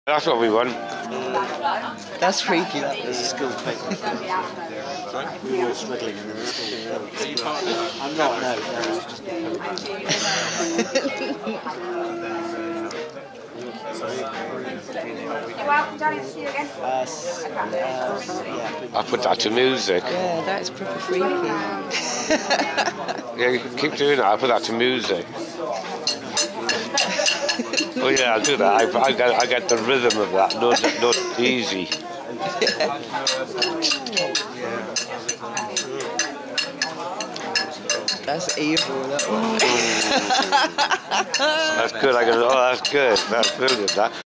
That's what we want. That's freaky. That There's a school paper. We were all struggling in the school. I'm not, no. I put that to music. Yeah, that's proper freaky. Yeah, you can keep doing that. I put that to music. Oh yeah, I'll do that. I get the rhythm of that. Not easy. That's evil. That's good. Oh, that's good. That's brilliant. That.